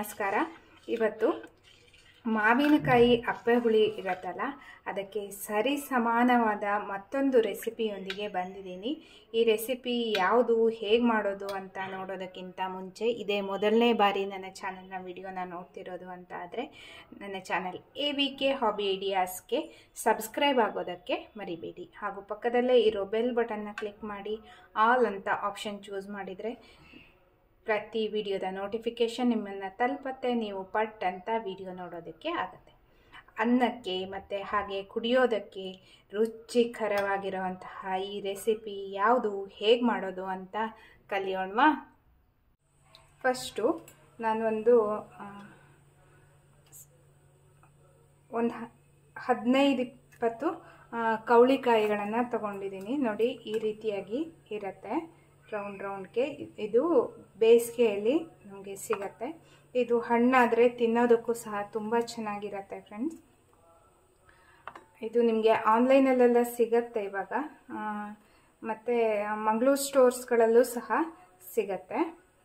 ನಮಸ್ಕಾರ. ಇವತ್ತು ಮಾವಿನಕಾಯಿ ಅಪ್ಪೆ ಹುಳಿ ಇರುತ್ತಲ್ಲ, ಅದಕ್ಕೆ ಸರಿ ಸಮಾನವಾದ ಮತ್ತೊಂದು ರೆಸಿಪಿಯೊಂದಿಗೆ ಬಂದಿದ್ದೀನಿ. ಈ ರೆಸಿಪಿ ಯಾವುದು, ಹೇಗೆ ಮಾಡೋದು ಅಂತ ನೋಡೋದಕ್ಕಿಂತ ಮುಂಚೆ, ಇದೇ ಮೊದಲನೇ ಬಾರಿ ನನ್ನ ಚಾನಲ್ನ ವಿಡಿಯೋನ ನೋಡ್ತಿರೋದು ಅಂತ ಆದರೆ ನನ್ನ ಚಾನಲ್ AVK ಹಾಬಿ ಐಡಿಯಾಸ್ಗೆ ಸಬ್ಸ್ಕ್ರೈಬ್ ಆಗೋದಕ್ಕೆ ಮರಿಬೇಡಿ. ಹಾಗೂ ಪಕ್ಕದಲ್ಲೇ ಇರೋ ಬೆಲ್ ಬಟನ್ನ ಕ್ಲಿಕ್ ಮಾಡಿ ಆಲ್ ಅಂತ ಆಪ್ಷನ್ ಚೂಸ್ ಮಾಡಿದರೆ ಪ್ರತಿ ವಿಡಿಯೋದ ನೋಟಿಫಿಕೇಷನ್ ನಿಮ್ಮನ್ನು ತಲುಪತ್ತೆ. ನೀವು ಪಟ್ ಅಂತ ವಿಡಿಯೋ ನೋಡೋದಕ್ಕೆ ಆಗುತ್ತೆ. ಅನ್ನಕ್ಕೆ ಮತ್ತು ಹಾಗೆ ಕುಡಿಯೋದಕ್ಕೆ ರುಚಿಕರವಾಗಿರುವಂತಹ ಈ ರೆಸಿಪಿ ಯಾವುದು, ಹೇಗೆ ಮಾಡೋದು ಅಂತ ಕಲಿಯೋಣವಾ? ಫಸ್ಟು ನಾನೊಂದು 15-20 ಕವಳಿಕಾಯಿಗಳನ್ನು ತಗೊಂಡಿದ್ದೀನಿ. ನೋಡಿ, ಈ ರೀತಿಯಾಗಿ ಇರುತ್ತೆ, ರೌಂಡ್ಗೆ. ಇದು ಬೇಸಿಗೆಯಲ್ಲಿ ನಮಗೆ ಸಿಗತ್ತೆ. ಇದು ಹಣ್ಣಾದರೆ ತಿನ್ನೋದಕ್ಕೂ ಸಹ ತುಂಬ ಚೆನ್ನಾಗಿರುತ್ತೆ ಫ್ರೆಂಡ್ಸ್. ಇದು ನಿಮಗೆ ಆನ್ಲೈನಲ್ಲೆಲ್ಲ ಸಿಗತ್ತೆ ಇವಾಗ, ಮತ್ತು ಮಂಗಳೂರು ಸ್ಟೋರ್ಸ್ಗಳಲ್ಲೂ ಸಹ ಸಿಗತ್ತೆ.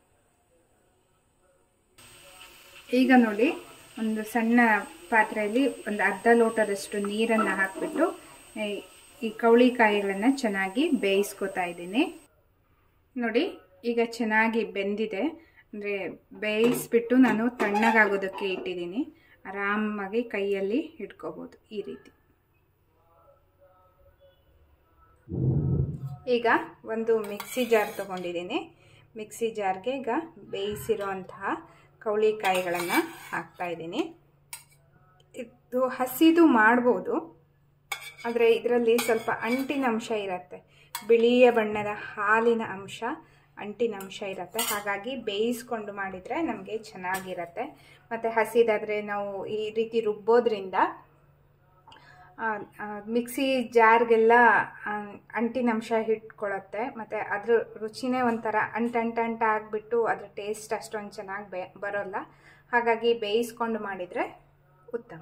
ಈಗ ನೋಡಿ, ಒಂದು ಸಣ್ಣ ಪಾತ್ರೆಯಲ್ಲಿ ಒಂದು ಅರ್ಧ ಲೋಟದಷ್ಟು ನೀರನ್ನು ಹಾಕಿಬಿಟ್ಟು ಈ ಕವಳಿಕಾಯಿಗಳನ್ನು ಚೆನ್ನಾಗಿ ಬೇಯಿಸ್ಕೊತಾ ಇದ್ದೀನಿ. ನೋಡಿ, ಈಗ ಚೆನ್ನಾಗಿ ಬೆಂದಿದೆ. ಅಂದರೆ ಬೇಯಿಸ್ಬಿಟ್ಟು ನಾನು ತಣ್ಣಗಾಗೋದಕ್ಕೆ ಇಟ್ಟಿದ್ದೀನಿ. ಆರಾಮಾಗಿ ಕೈಯಲ್ಲಿ ಇಟ್ಕೋಬೋದು ಈ ರೀತಿ. ಈಗ ಒಂದು ಮಿಕ್ಸಿ ಜಾರ್ ತೊಗೊಂಡಿದ್ದೀನಿ. ಮಿಕ್ಸಿ ಜಾರ್ಗೆ ಈಗ ಬೇಯಿಸಿರೋಂತಹ ಕವಳಿಕಾಯಿಗಳನ್ನು ಹಾಕ್ತಾಯಿದ್ದೀನಿ. ಇದು ಹಸಿದು ಮಾಡ್ಬೋದು, ಆದರೆ ಇದರಲ್ಲಿ ಸ್ವಲ್ಪ ಅಂಟಿನ ಅಂಶ ಇರುತ್ತೆ, ಬಿಳಿಯ ಬಣ್ಣದ ಹಾಲಿನ ಅಂಶ, ಅಂಟಿನ ಅಂಶ ಇರುತ್ತೆ. ಹಾಗಾಗಿ ಬೇಯಿಸ್ಕೊಂಡು ಮಾಡಿದರೆ ನಮಗೆ ಚೆನ್ನಾಗಿರುತ್ತೆ. ಮತ್ತು ಹಸಿದಾದರೆ ನಾವು ಈ ರೀತಿ ರುಬ್ಬೋದ್ರಿಂದ ಮಿಕ್ಸಿ ಜಾರ್ಗೆಲ್ಲ ಅಂಟಿನ ಅಂಶ ಹಿಡ್ಕೊಳ್ಳುತ್ತೆ. ಮತ್ತು ಅದ್ರ ರುಚಿನೇ ಒಂಥರ ಅಂಟ ಆಗಿಬಿಟ್ಟು ಅದ್ರ ಟೇಸ್ಟ್ ಅಷ್ಟೊಂದು ಚೆನ್ನಾಗಿ ಬರೋಲ್ಲ. ಹಾಗಾಗಿ ಬೇಯಿಸ್ಕೊಂಡು ಮಾಡಿದರೆ ಉತ್ತಮ.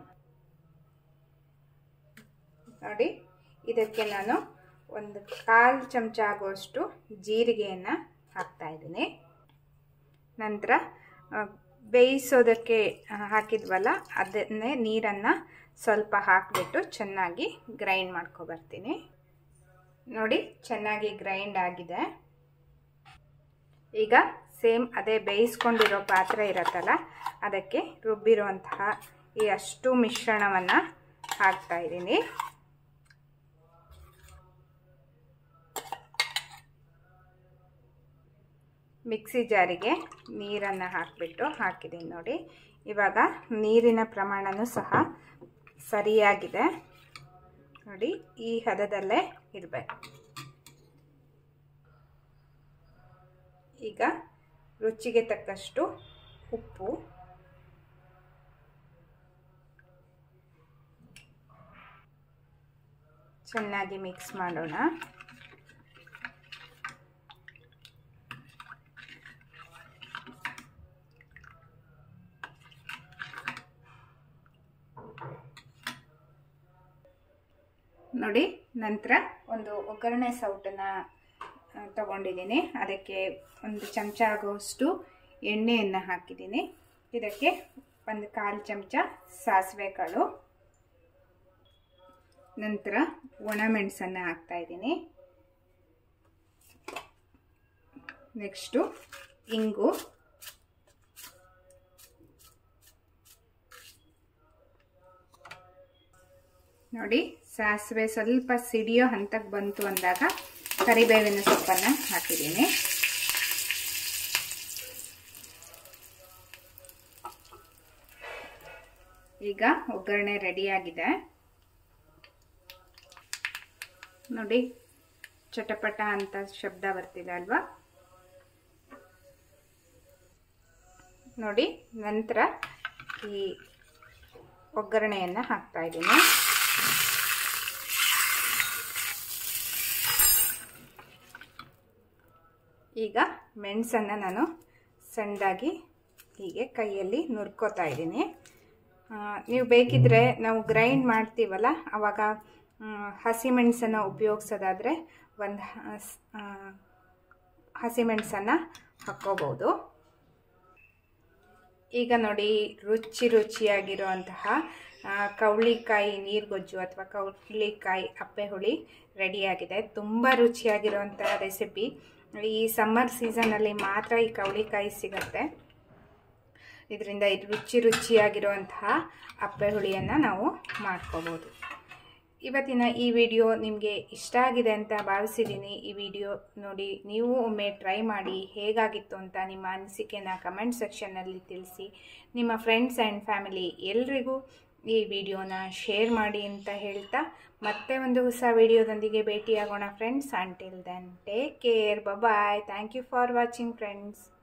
ನೋಡಿ, ಇದಕ್ಕೆ ನಾನು ಒಂದು 1/4 ಚಮಚ ಆಗುವಷ್ಟು ಜೀರಿಗೆಯನ್ನು ಹಾಕ್ತಾ ಇದ್ದೀನಿ. ನಂತರ ಬೇಯಿಸೋದಕ್ಕೆ ಹಾಕಿದ್ವಲ್ಲ, ಅದನ್ನೇ ನೀರನ್ನು ಸ್ವಲ್ಪ ಹಾಕಿಬಿಟ್ಟು ಚೆನ್ನಾಗಿ ಗ್ರೈಂಡ್ ಮಾಡ್ಕೊಬರ್ತೀನಿ. ನೋಡಿ, ಚೆನ್ನಾಗಿ ಗ್ರೈಂಡ್ ಆಗಿದೆ. ಈಗ ಸೇಮ್ ಅದೇ ಬೇಯಿಸ್ಕೊಂಡಿರೋ ಪಾತ್ರೆ ಇರುತ್ತಲ್ಲ, ಅದಕ್ಕೆ ರುಬ್ಬಿರುವಂತಹ ಈ ಅಷ್ಟು ಮಿಶ್ರಣವನ್ನು ಹಾಕ್ತಾ ಇದ್ದೀನಿ. ಮಿಕ್ಸಿ ಜಾರಿಗೆ ನೀರನ್ನು ಹಾಕಿದ್ದೀನಿ. ನೋಡಿ, ಇವಾಗ ನೀರಿನ ಪ್ರಮಾಣನೂ ಸಹ ಸರಿಯಾಗಿದೆ. ನೋಡಿ, ಈ ಹದದಲ್ಲೇ ಇರಬೇಕು. ಈಗ ರುಚಿಗೆ ತಕ್ಕಷ್ಟು ಉಪ್ಪು, ಚೆನ್ನಾಗಿ ಮಿಕ್ಸ್ ಮಾಡೋಣ. ನೋಡಿ, ನಂತರ ಒಂದು ಒಗ್ಗರಣೆ ಸೌಟನ್ನು ತಗೊಂಡಿದ್ದೀನಿ. ಅದಕ್ಕೆ 1 ಚಮಚ ಆಗುವಷ್ಟು ಎಣ್ಣೆಯನ್ನು ಹಾಕಿದ್ದೀನಿ. ಇದಕ್ಕೆ 1/4 ಚಮಚ ಸಾಸಿವೆ ಕಾಳು, ನಂತರ ಒಣಮೆಣಸನ್ನು ಹಾಕ್ತಾ ಇದ್ದೀನಿ. ನೆಕ್ಸ್ಟು ಇಂಗು, ನೋಡಿ, ಸಾಸಿವೆ ಸ್ವಲ್ಪ ಸಿಡಿಯೋ ಹಂತಕ್ಕೆ ಬಂತು ಅಂದಾಗ ಕರಿಬೇವಿನ ಸೊಪ್ಪನ್ನು ಹಾಕಿದ್ದೀನಿ. ಈಗ ಒಗ್ಗರಣೆ ರೆಡಿಯಾಗಿದೆ. ನೋಡಿ, ಚಟಪಟ ಅಂತ ಶಬ್ದ ಬರ್ತಿದೆ ಅಲ್ವಾ? ನೋಡಿ, ನಂತರ ಈ ಒಗ್ಗರಣೆಯನ್ನು ಹಾಕ್ತಾ ಇದ್ದೀನಿ. ಈಗ ಮೆಣಸನ್ನು ನಾನು ಸಣ್ಣದಾಗಿ ಹೀಗೆ ಕೈಯಲ್ಲಿ ನುರ್ಕೋತಾ ಇದ್ದೀನಿ. ನೀವು ಬೇಕಿದ್ರೆ ನಾವು ಗ್ರೈಂಡ್ ಮಾಡ್ತೀವಲ್ಲ, ಆವಾಗ ಹಸಿಮೆಣಸನ್ನು ಉಪಯೋಗಿಸೋದಾದರೆ ಒಂದು ಹಸಿಮೆಣಸನ್ನು ಹಾಕ್ಕೋಬೋದು. ಈಗ ನೋಡಿ ರುಚಿಯಾಗಿರುವಂತಹ ಕವಳಿಕಾಯಿ ನೀರುಗೊಜ್ಜು ಅಥವಾ ಕವಳಿಕಾಯಿ ಅಪ್ಪೆ ಹುಳಿ ರೆಡಿಯಾಗಿದೆ. ತುಂಬ ರುಚಿಯಾಗಿರುವಂಥ ರೆಸಿಪಿ. ಈ ಸಮ್ಮರ್ ಸೀಸನಲ್ಲಿ ಮಾತ್ರ ಈ ಕವಳಿಕಾಯಿ ಸಿಗುತ್ತೆ. ಇದರಿಂದ ರುಚಿಯಾಗಿರುವಂತಹ ಅಪ್ಪೆ ಹುಳಿಯನ್ನು ನಾವು ಮಾಡ್ಕೋಬೋದು. ಇವತ್ತಿನ ಈ ವಿಡಿಯೋ ನಿಮಗೆ ಇಷ್ಟ ಆಗಿದೆ ಅಂತ ಭಾವಿಸಿದ್ದೀನಿ. ಈ ವಿಡಿಯೋ ನೋಡಿ ನೀವು ಒಮ್ಮೆ ಟ್ರೈ ಮಾಡಿ ಹೇಗಾಗಿತ್ತು ಅಂತ ನಿಮ್ಮ ಅನಿಸಿಕೆನ ಕಮೆಂಟ್ ಸೆಕ್ಷನ್ನಲ್ಲಿ ತಿಳಿಸಿ. ನಿಮ್ಮ ಫ್ರೆಂಡ್ಸ್ ಆ್ಯಂಡ್ ಫ್ಯಾಮಿಲಿ ಎಲ್ರಿಗೂ ಈ ವಿಡಿಯೋನ ಶೇರ್ ಮಾಡಿ ಅಂತ ಹೇಳ್ತಾ ಮತ್ತೆ ಒಂದು ಹೊಸ ವಿಡಿಯೋದೊಂದಿಗೆ ಭೇಟಿಯಾಗೋಣ friends. Until then take care, bye. Thank you for watching friends.